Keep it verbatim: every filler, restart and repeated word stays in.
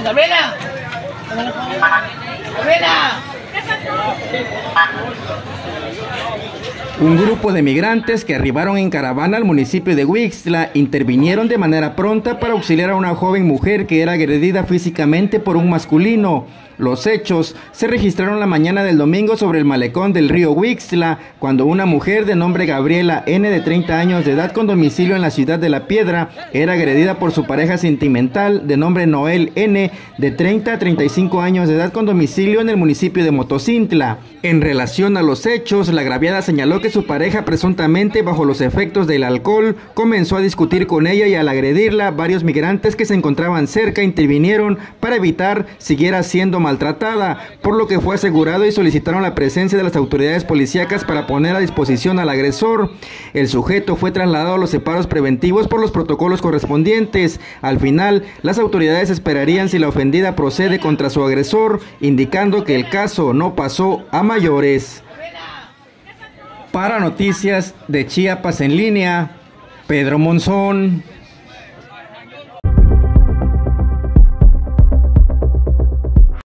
Gabriela. Gabriela. Un grupo de migrantes que arribaron en caravana al municipio de Huixtla intervinieron de manera pronta para auxiliar a una joven mujer que era agredida físicamente por un masculino. Los hechos se registraron la mañana del domingo sobre el malecón del río Huixtla, cuando una mujer de nombre Gabriela N, de treinta años de edad, con domicilio en la ciudad de La Piedra, era agredida por su pareja sentimental de nombre Noel N, de treinta a treinta y cinco años de edad, con domicilio en el municipio de Motocintla. En relación a los hechos, la agraviada señaló que su pareja, presuntamente bajo los efectos del alcohol, comenzó a discutir con ella, y al agredirla, varios migrantes que se encontraban cerca intervinieron para evitar siguiera siendo maltratada, por lo que fue asegurado y solicitaron la presencia de las autoridades policíacas para poner a disposición al agresor. El sujeto fue trasladado a los separos preventivos por los protocolos correspondientes. Al final, las autoridades esperarían si la ofendida procede contra su agresor, indicando que el caso no pasó a mayores. Para Noticias de Chiapas en Línea, Pedro Monzón.